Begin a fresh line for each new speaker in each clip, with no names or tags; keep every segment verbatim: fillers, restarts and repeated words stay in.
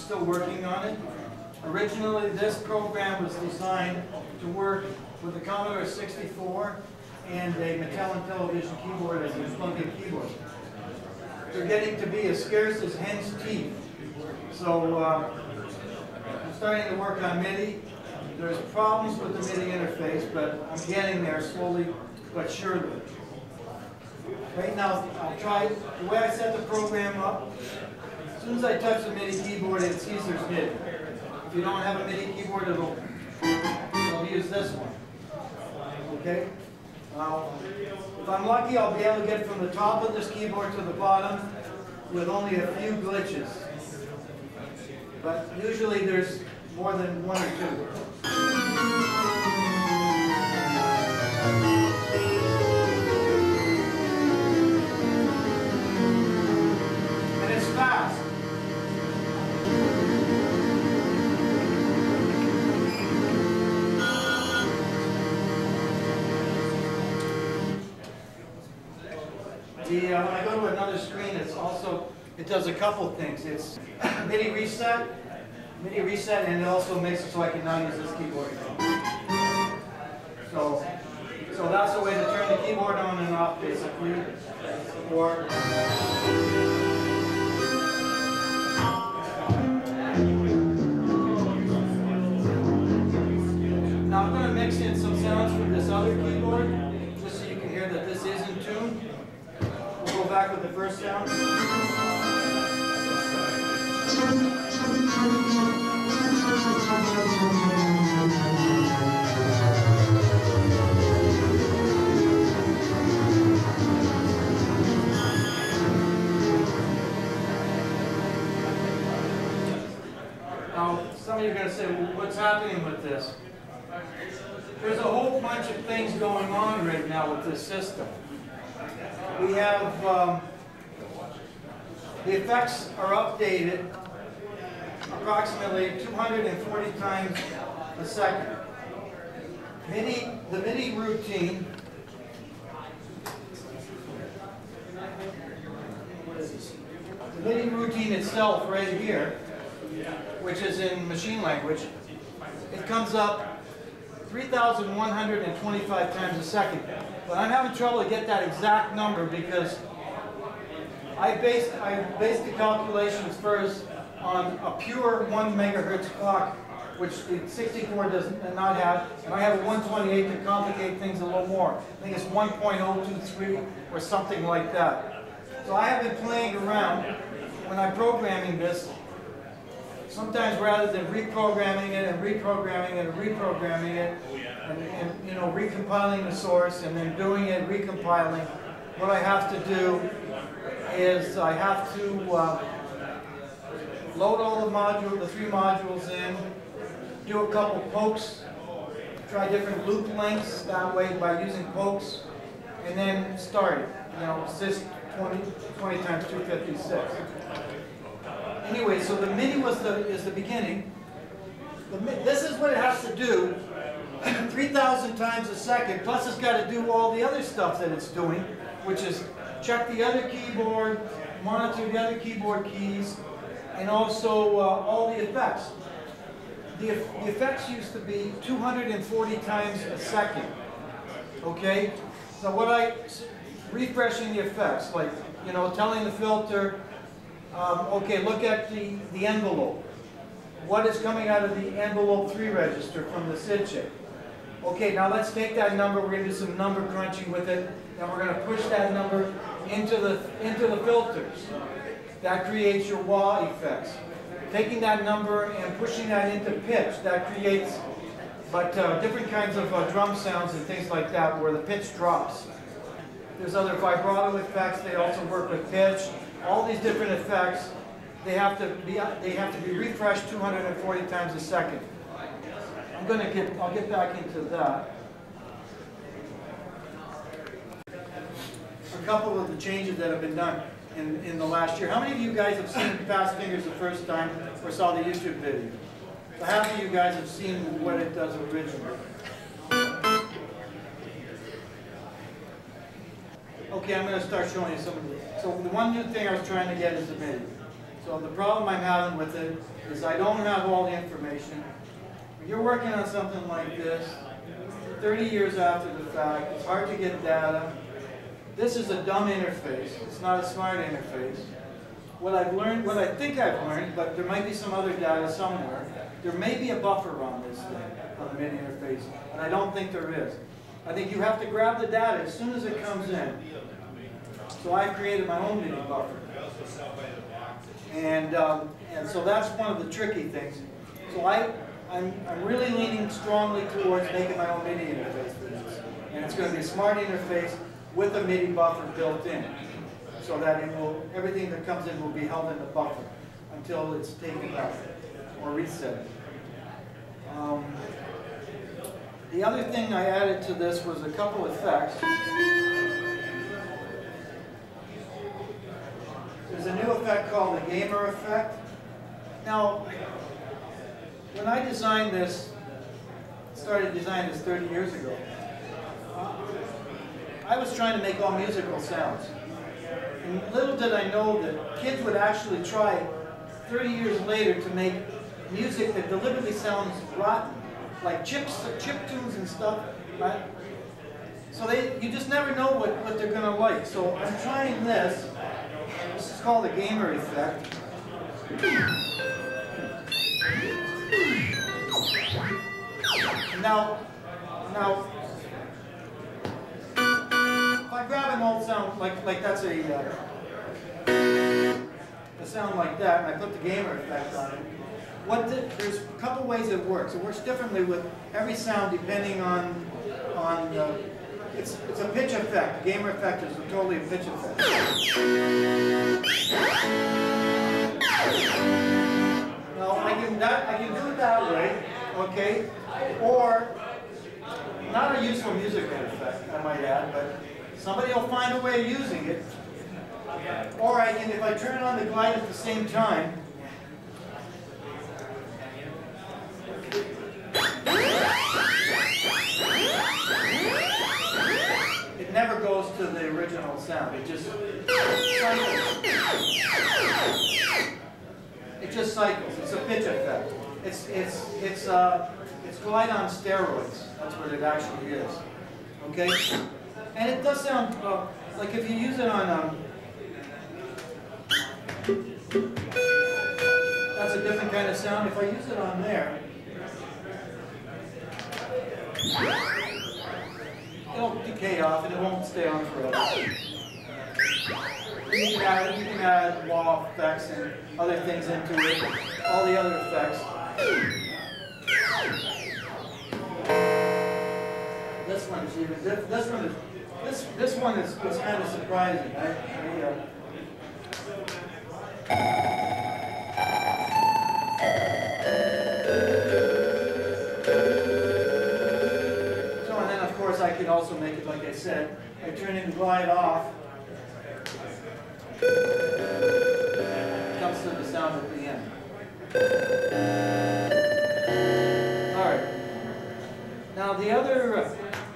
still working on it. Originally, this program was designed to work with the Commodore sixty-four and a Mattel television keyboard as a plug-in keyboard. They're getting to be as scarce as hen's teeth. So uh, I'm starting to work on MIDI. There's problems with the MIDI interface, but I'm getting there slowly but surely. Right now, I'll try, the way I set the program up, as soon as I touch the MIDI keyboard, it sees there's MIDI. If you don't have a MIDI keyboard, it'll, it'll use this one. Okay? Now, if I'm lucky, I'll be able to get from the top of this keyboard to the bottom with only a few glitches. But usually there's more than one or two. And it's fast. The, uh, when I go to another screen, it's also, it does a couple things. It's MIDI reset, MIDI reset, and it also makes it so I can now use this keyboard. So, so that's a way to turn the keyboard on and off, basically. Or now I'm going to mix in some sounds from this other keyboard, just so you can hear that this is in tune. We'll go back with the first sound. Now, some of you are going to say, well, what's happening with this? There's a whole bunch of things going on right now with this system. We have, um, the effects are updated approximately two hundred forty times a second. MIDI, the MIDI routine, the MIDI routine itself right here, which is in machine language, it comes up three thousand one hundred twenty-five times a second. But I'm having trouble to get that exact number because I based, I based the calculations first on a pure one megahertz clock, which the sixty-four does not have, and I have a one twenty-eight to complicate things a little more. I think it's one point oh two three or something like that. So I have been playing around when I'm programming this. Sometimes rather than reprogramming it and reprogramming it and reprogramming it, and, and you know, recompiling the source and then doing it, recompiling, what I have to do is I have to uh, load all the modules, the three modules in, do a couple pokes, try different loop lengths that way by using pokes, and then start it. You know, it's just twenty, twenty times two fifty-six. Anyway, so the MIDI was the, is the beginning. The, this is what it has to do three thousand times a second, plus it's got to do all the other stuff that it's doing, which is check the other keyboard, monitor the other keyboard keys, and also uh, all the effects. The, the effects used to be two hundred forty times a second. Okay? So what I, refreshing the effects, like, you know, telling the filter, Um, okay, look at the, the envelope. What is coming out of the envelope three register from the S I D chip? Okay, now let's take that number, we're going to do some number crunching with it, and we're going to push that number into the, into the filters. That creates your wah effects. Taking that number and pushing that into pitch, that creates but uh, different kinds of uh, drum sounds and things like that where the pitch drops. There's other vibrato effects, they also work with pitch. All these different effects, they have to be they have to be refreshed two hundred forty times a second. I'm going to get I'll get back into that. A couple of the changes that have been done in in the last year. How many of you guys have seen Fastfingers the first time or saw the YouTube video? So how many of you guys have seen what it does originally? Okay, I'm going to start showing you some of these. So the one new thing I was trying to get is the MIDI. So So the problem I'm having with it is I don't have all the information. When you're working on something like this, thirty years after the fact, it's hard to get data. This is a dumb interface. It's not a smart interface. What I've learned, what I think I've learned, but there might be some other data somewhere, there may be a buffer on this thing, on the MIDI interface, and I don't think there is. I think you have to grab the data as soon as it comes in. So I've created my own MIDI buffer. And, um, and so that's one of the tricky things. So I, I'm, I'm really leaning strongly towards making my own MIDI interface for this. And it's going to be a smart interface with a MIDI buffer built in, so that it will, everything that comes in will be held in the buffer until it's taken out or reset. Um, the other thing I added to this was a couple effects. There's a new effect called the gamer effect. Now, when I designed this, started designing this thirty years ago, I was trying to make all musical sounds. And little did I know that kids would actually try thirty years later to make music that deliberately sounds rotten, like chips, chip tunes and stuff, right? So they, you just never know what, what they're gonna like. So I'm trying this. This is called the gamer effect. Now, now, if I grab an old sound like like that's a uh, a sound like that, and I put the gamer effect on it. What the, there's a couple ways it works. It works differently with every sound depending on on. Uh, it's it's a pitch effect. The gamer effect is totally a pitch effect. Now I can that I can do it that way, okay, or not a useful musical effect, I might add, but somebody will find a way of using it. Or I can, if I turn on the glide at the same time, it never goes to the original sound. It just cycles. It just cycles. It's a pitch effect. It's it's it's uh it's glide on steroids. That's what it actually is. Okay, and it does sound uh, like if you use it on um, that's a different kind of sound. If I use it on there, it'll decay off and it won't stay on forever. You can add, you can add wah effects and other things into it, all the other effects. This one is even, this, this one is, this, this one is, is kind of surprising. I, I, uh, So, and then of course I can also make it like I said. I turn it and glide off. It comes to the sound at the end. Alright. Now the other uh,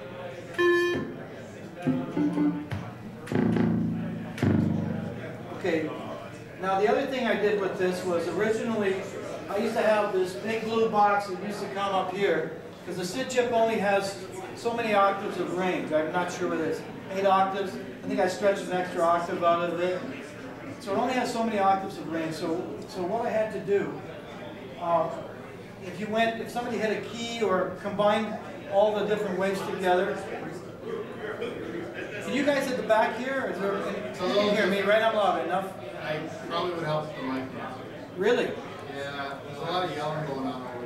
Okay. Now the other thing I did with this was originally I used to have this big blue box that used to come up here because the S I D chip only has so many octaves of range. I'm not sure what it is. Eight octaves. I think I stretched an extra octave out of it. So it only has so many octaves of range. So so what I had to do, uh, if you went, if somebody hit a key or combined all the different waves together. Can you guys at the back here? Is there, can you can hear me, right? I'm loud enough.
I probably would help the mic.
Really?
Yeah, there's a lot of yelling going on over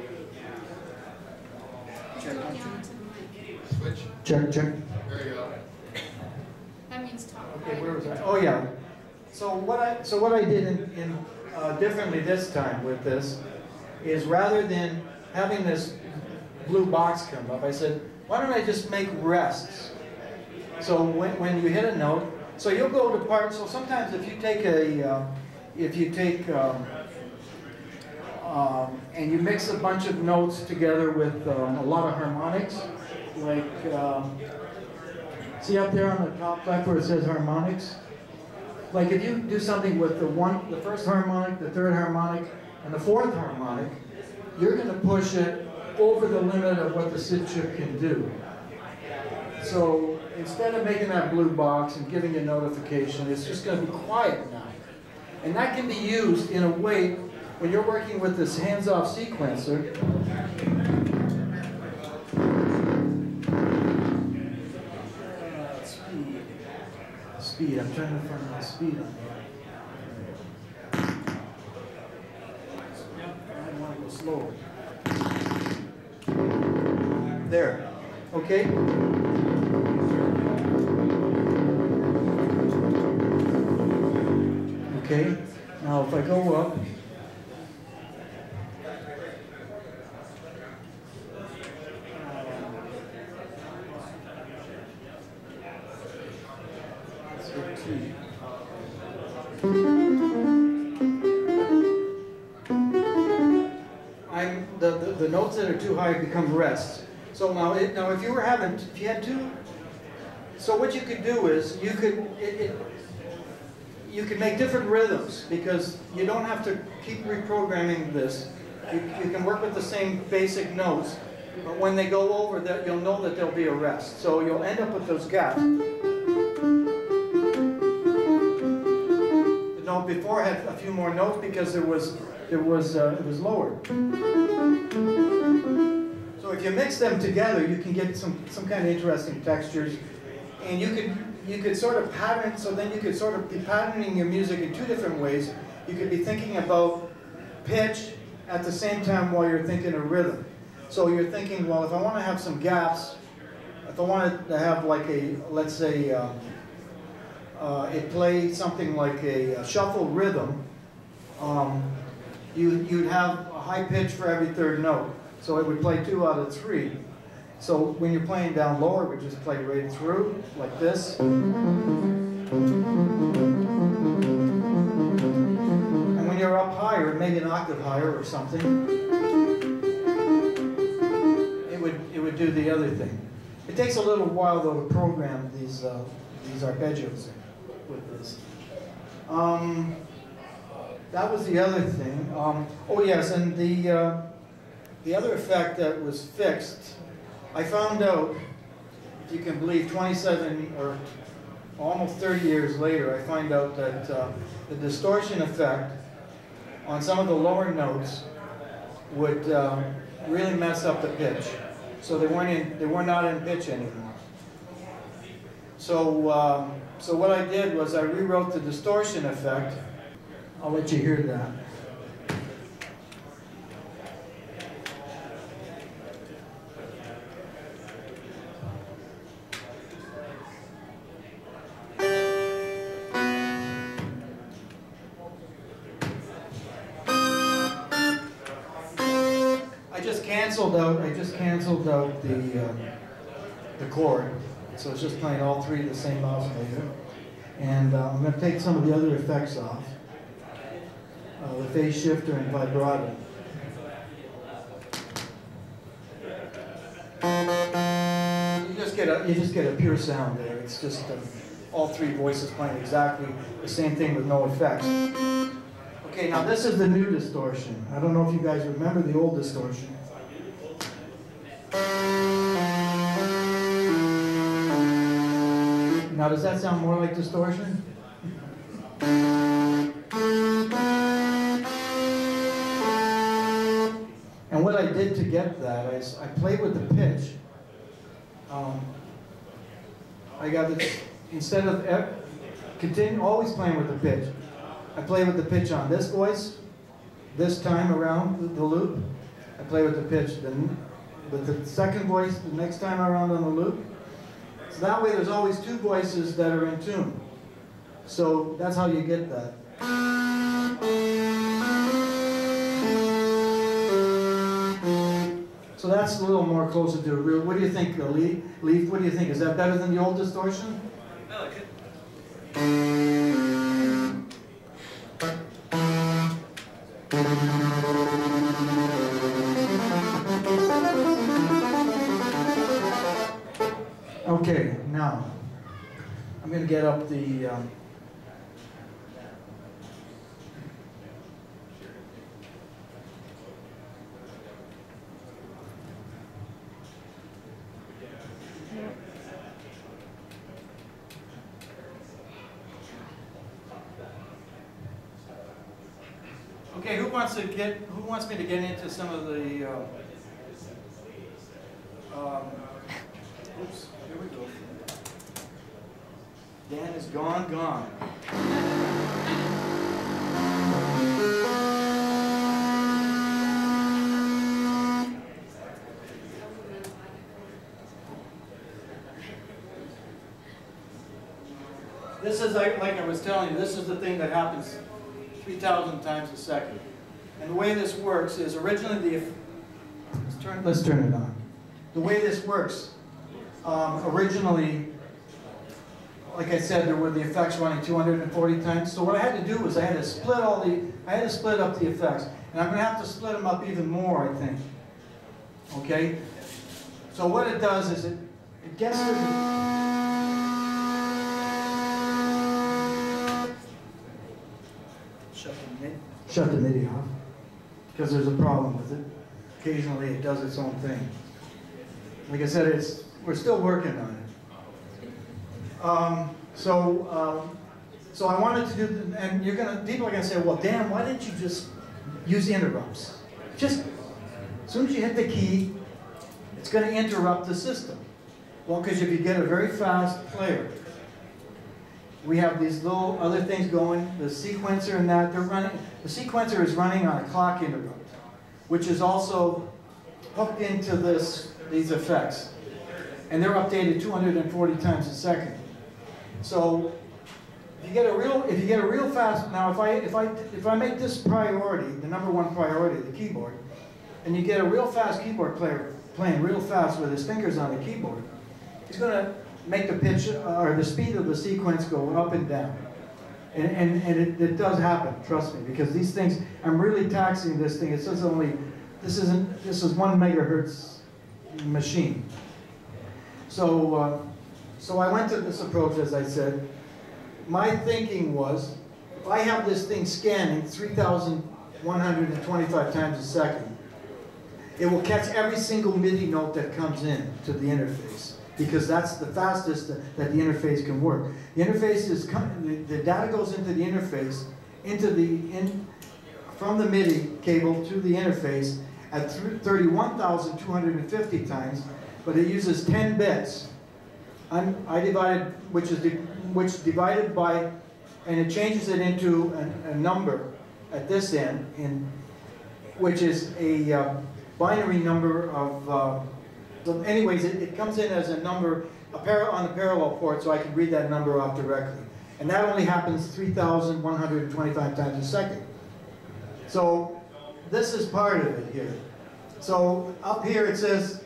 here.
Check.
Switch.
Check, check.
There you go.
That means talk.
Okay, where was I? Oh yeah. So what I so what I did in, in uh, differently this time with this is rather than having this blue box come up, I said, why don't I just make rests? So when when you hit a note, so you'll go to parts. So sometimes if you take a uh, if you take um, um, and you mix a bunch of notes together with um, a lot of harmonics, like. Um, See up there on the top left where it says harmonics? like if you do something with the one, the first harmonic, the third harmonic, and the fourth harmonic, you're going to push it over the limit of what the S I D chip can do. So instead of making that blue box and giving you a notification, it's just going to be quiet now. And that can be used in a way when you're working with this hands-off sequencer. Uh, speed. Speed. I'm trying to find my speed on here. I want to go slower. There. Okay? Okay. Now if I go up, I'm the, the the notes that are too high become rests. So now, it, now if you were having, if you had two, so what you could do is you could it, it, you can make different rhythms because you don't have to keep reprogramming this. You, you can work with the same basic notes, but when they go over that, you'll know that there'll be a rest. So you'll end up with those gaps. The note before had a few more notes because there was there was uh, it was lower. So if you mix them together, you can get some some kind of interesting textures, and you could you could sort of pattern. So then you could sort of be patterning your music in two different ways. You could be thinking about pitch at the same time while you're thinking of rhythm. So you're thinking, well, if I want to have some gaps, if I wanted to have like a, let's say, um, uh, it played something like a, a shuffle rhythm, um, you, you'd have a high pitch for every third note. So it would play two out of three. So when you're playing down lower, it would just play right through, like this. And when you're up higher, maybe an octave higher or something, it would, it would do the other thing. It takes a little while, though, to program these, uh, these arpeggios with this. Um, that was the other thing. Um, oh, yes, and the, uh, the other effect that was fixed, I found out, if you can believe, twenty-seven or almost thirty years later, I find out that uh, the distortion effect on some of the lower notes would uh, really mess up the pitch. So they weren't in, they were not in pitch anymore. So, um, so what I did was I rewrote the distortion effect. I'll let you hear that. Canceled out, I just canceled out the uh, the chord, so it's just playing all three of the same oscillator. And uh, I'm going to take some of the other effects off, uh, the phase shifter and vibrato. You just get a you just get a pure sound there. It's just uh, all three voices playing exactly the same thing with no effects. Okay, now this is the new distortion. I don't know if you guys remember the old distortion. Now, does that sound more like distortion? And what I did to get that is I played with the pitch. Um, I got it, instead of e continue always playing with the pitch, I play with the pitch on this voice, this time around the, the loop. I play with the pitch, then with the second voice the next time around on the loop. So that way there's always two voices that are in tune. So that's how you get that. So that's a little more closer to a real. What do you think, Leaf? Leaf, what do you think? Is that better than the old distortion?
I like it.
Okay, now I'm going to get up the um, Okay, who wants to get? Who wants me to get into some of the? Uh, um, oops, here we go. Dan is gone, gone. This is like, like I was telling you, this is the thing that happens three thousand times a second. And the way this works is originally the, let's turn, let's turn it on. The way this works, um, originally, like I said, there were the effects running two hundred forty times. So what I had to do was I had to split all the, I had to split up the effects. And I'm going to have to split them up even more, I think. Okay? So what it does is it, it gets to the, shut the MIDI off, because there's a problem with it. Occasionally it does its own thing. Like I said, it's, we're still working on it. Um, so, um, so I wanted to do, and you're gonna, people are gonna say, well, Dan, why didn't you just use interrupts? Just, as soon as you hit the key, it's gonna interrupt the system. Well, because if you get a very fast player, we have these little other things going, the sequencer and that, they're running, the sequencer is running on a clock interrupt, which is also hooked into this, these effects. And they're updated two hundred forty times a second. So if you get a real, if you get a real fast, now if I, if I, if I make this priority, the number one priority, the keyboard, and you get a real fast keyboard player playing real fast with his fingers on the keyboard, he's going to make the pitch uh, or the speed of the sequence go up and down. And, and, and it, it does happen, trust me, because these things, I'm really taxing this thing. It says only, this isn't, this is one megahertz machine. So, uh, so I went to this approach, as I said. My thinking was, if I have this thing scanning three thousand one hundred twenty-five times a second, it will catch every single MIDI note that comes in to the interface, because that's the fastest that, that the interface can work. The interface is, the, the data goes into the interface, into the, in, from the MIDI cable to the interface at thirty-one thousand two hundred fifty times, but it uses ten bits. I'm, I divided, which is, which divided by, and it changes it into a, a number at this end, in, which is a uh, binary number of, uh, so anyways, it, it comes in as a number a par on the parallel port, so I can read that number off directly. And that only happens three thousand one hundred twenty-five times a second. So this is part of it here. So up here it says,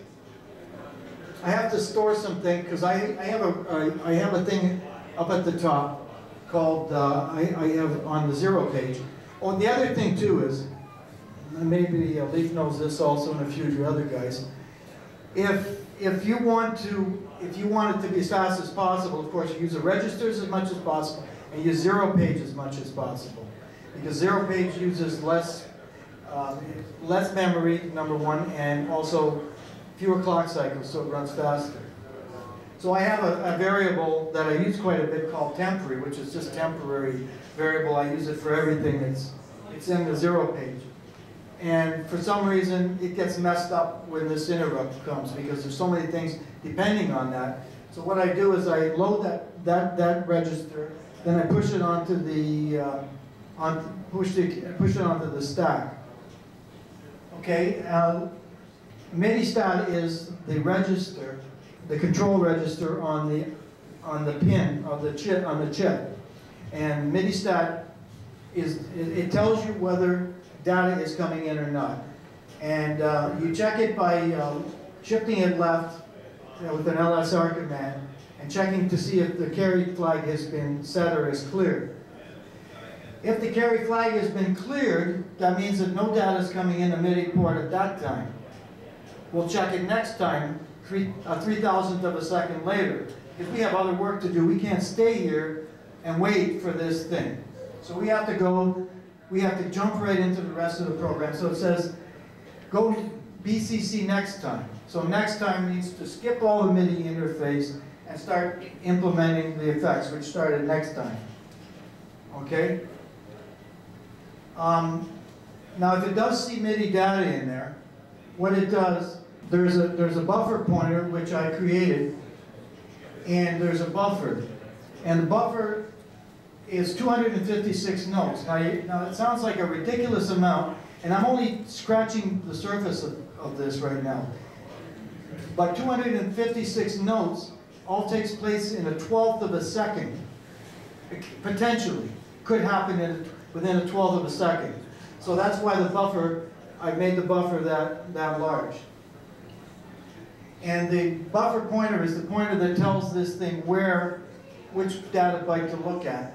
I have to store something, because I, I, have a, I have a thing up at the top called, uh, I, I have on the zero page. Oh, the other thing too is, maybe uh, Leaf knows this also, and a few of your other guys, If, if you want to, if you want it to be as fast as possible, of course you use the registers as much as possible and use zero page as much as possible. Because zero page uses less, um, less memory, number one, and also fewer clock cycles, so it runs faster. So I have a, a variable that I use quite a bit called temporary, which is just temporary variable. I use it for everything. It's, it's in the zero page. And for some reason, it gets messed up when this interrupt comes, because there's so many things depending on that. So what I do is I load that, that, that register, then I push it onto the, uh, on, push, the, push it onto the stack. Okay, uh, MIDI stat is the register, the control register on the, on the pin of the chip, on the chip. And MIDI stat is, it, it tells you whether data is coming in or not. And uh, you check it by uh, shifting it left, you know, with an L S R command, and checking to see if the carry flag has been set or is cleared. If the carry flag has been cleared, that means that no data is coming in the MIDI port at that time. We'll check it next time, three, a three thousandth of a second later. If we have other work to do, we can't stay here and wait for this thing. So we have to go, we have to jump right into the rest of the program. So it says, go B C C next time. So next time needs to skip all the MIDI interface and start implementing the effects, which started next time. Okay? Um, Now, if it does see MIDI data in there, what it does, there's a, there's a buffer pointer which I created, and there's a buffer. And the buffer is two hundred fifty-six notes. Now, you, now it sounds like a ridiculous amount, and I'm only scratching the surface of, of this right now. But two hundred fifty-six notes all takes place in a twelfth of a second. It potentially could happen in, within a twelfth of a second. So that's why the buffer, I made the buffer that, that large. And the buffer pointer is the pointer that tells this thing where, which data byte to look at.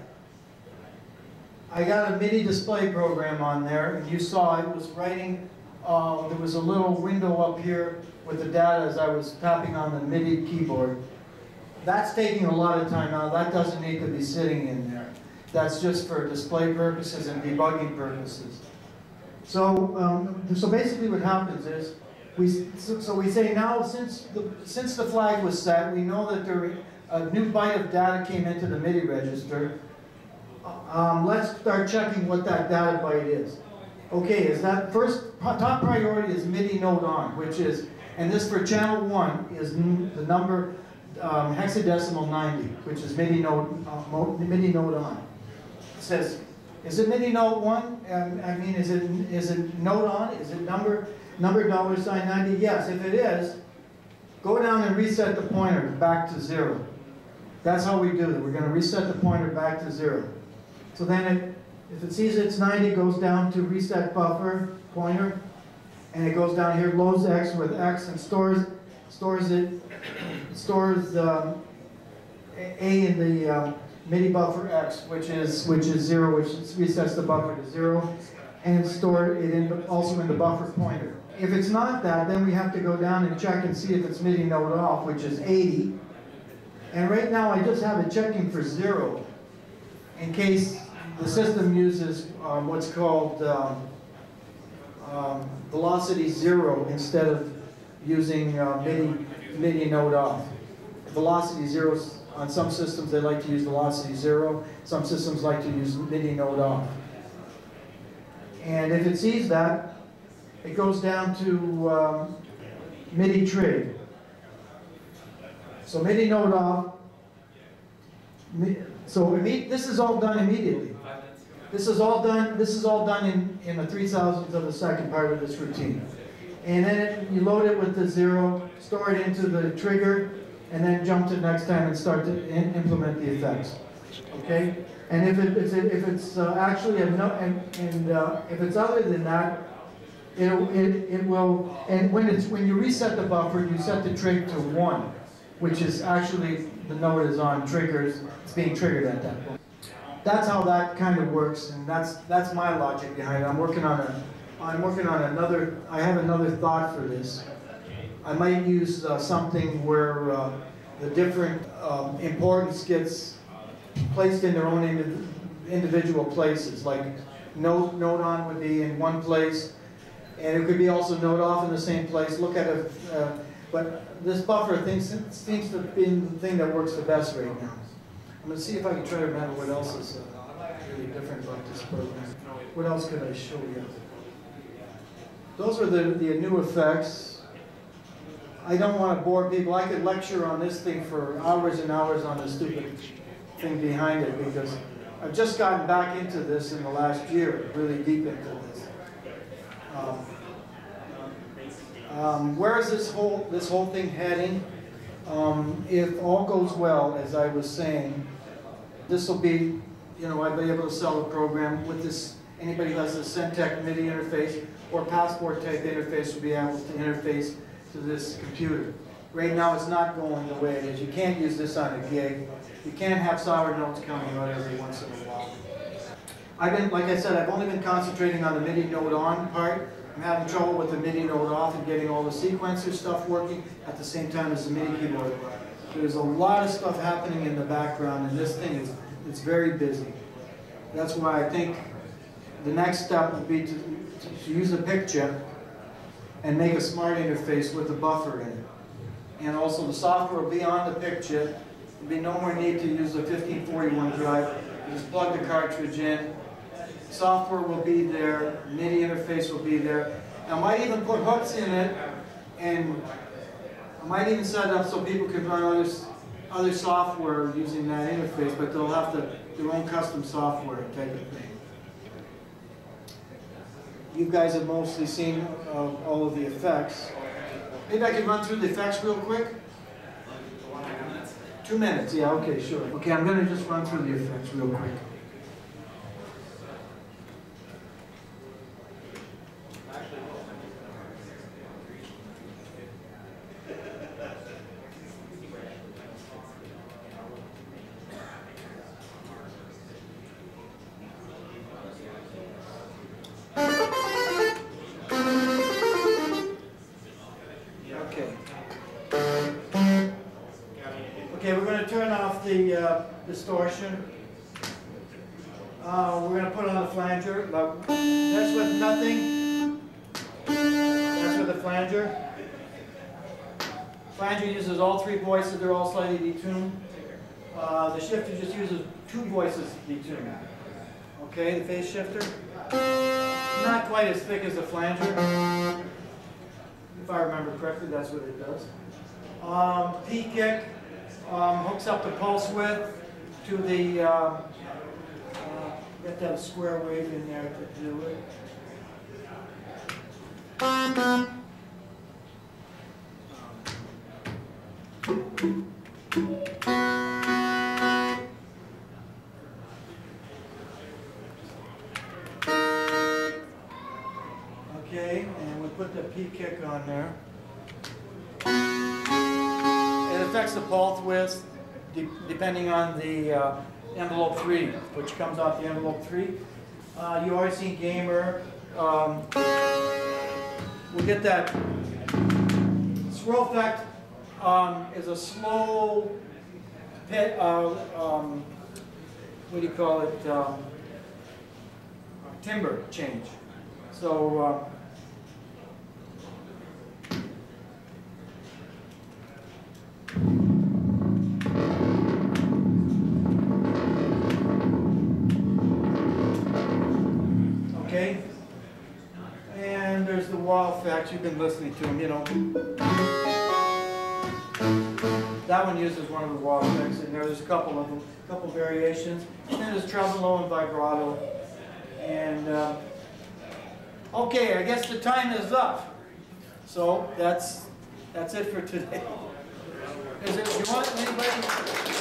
I got a MIDI display program on there, and you saw it was writing, uh, there was a little window up here with the data as I was tapping on the MIDI keyboard. That's taking a lot of time now. That doesn't need to be sitting in there. That's just for display purposes and debugging purposes. So, um, so basically what happens is, we, so, so we say now since the, since the flag was set, we know that there, a new byte of data came into the MIDI register. Um, let's start checking what that data byte is. Okay, is that first, top priority is MIDI node on, which is, and this for channel one is the number um, hexadecimal ninety, which is MIDI node, uh, MIDI node on. It says, is it MIDI node one? Um, I mean, is it is it node on? Is it number number dollar sign ninety? Yes. If it is, go down and reset the pointer back to zero. That's how we do it. We're going to reset the pointer back to zero. So then, it, if it sees it's ninety, it goes down to reset buffer pointer, and it goes down here, loads X with X, and stores stores it stores um, A in the um, MIDI buffer X, which is which is zero, which resets the buffer to zero, and store it in the, also in the buffer pointer. If it's not that, then we have to go down and check and see if it's MIDI node off, which is eighty. And right now, I just have it checking for zero, in case the system uses um, what's called um, um, velocity zero instead of using uh, MIDI, MIDI node off. Velocity zero, on some systems they like to use velocity zero, some systems like to use MIDI node off. And if it sees that, it goes down to um, MIDI trig. So MIDI node off, so this is all done immediately. This is all done. This is all done in in a three thousandth of a second part of this routine, and then it, you load it with the zero, store it into the trigger, and then jump to the next time and start to in, implement the effects. Okay, and if it, if it's uh, actually a no, and, and uh, if it's other than that, it it it will. And when it's when you reset the buffer, you set the trig to one, which is actually the node is on triggers. It's being triggered at that point. That's how that kind of works, and that's that's my logic behind it. I'm working on a, I'm working on another. I have another thought for this. I might use uh, something where uh, the different um, importance gets placed in their own indiv individual places. Like node node on would be in one place, and it could be also node off in the same place. Look at it, uh, but this buffer thing seems to be the thing that works the best right now. I'm going to see if I can try to remember what else is uh, really different about this program. What else could I show you? Those are the, the new effects. I don't want to bore people. I could lecture on this thing for hours and hours on the stupid thing behind it, because I've just gotten back into this in the last year, really deep into this. Um, um, where is this whole, this whole thing heading? Um, if all goes well, as I was saying, this will be, you know, I'll be able to sell a program with this. Anybody who has a Centec MIDI interface or Passport type interface will be able to interface to this computer. Right now it's not going the way it is. You can't use this on a gig. You can't have sour notes coming out every once in a while. I've been, like I said, I've only been concentrating on the MIDI node on part. I'm having trouble with the MIDI node off and getting all the sequencer stuff working at the same time as the MIDI keyboard. There's a lot of stuff happening in the background, and this thing is it's very busy. That's why I think the next step would be to, to use a PIC chip and make a smart interface with a buffer in it. And also the software will be on the PIC chip. There'll be no more need to use the fifteen forty-one drive. You just plug the cartridge in, software will be there, MIDI interface will be there. I might even put hooks in it, and I might even set it up so people can run other, other software using that interface, but they'll have to, their own custom software type of thing. You guys have mostly seen uh, all of the effects. Maybe I can run through the effects real quick? Two minutes, yeah, okay, sure. Okay, I'm going to just run through the effects real quick. Okay, we're going to turn off the uh, distortion. Uh, we're going to put on the flanger. Look, that's with nothing. That's with the flanger. Flanger uses all three voices. They're all slightly detuned. Uh, the shifter just uses two voices detuned. Okay, the phase shifter. Not quite as thick as the flanger. If I remember correctly, that's what it does. Um, P-kick. Um, hooks up the pulse width to the, uh, uh, you have to have a square wave in there to do it. Okay, and we put the P-kick on there. It affects the pulse width de depending on the uh, envelope three, which comes off the envelope three. Uh, you already seen gamer. Um, we'll get that. Swirl effect um, is a slow pit, uh, um, what do you call it, um, timbre change. So. Uh, Okay, and there's the wah effect. You've been listening to them, you know. That one uses one of the wah effects, and there's a couple of them, a couple variations. And then there's tremolo and vibrato. And uh, okay, I guess the time is up. So that's that's it for today. Is it? You want anybody?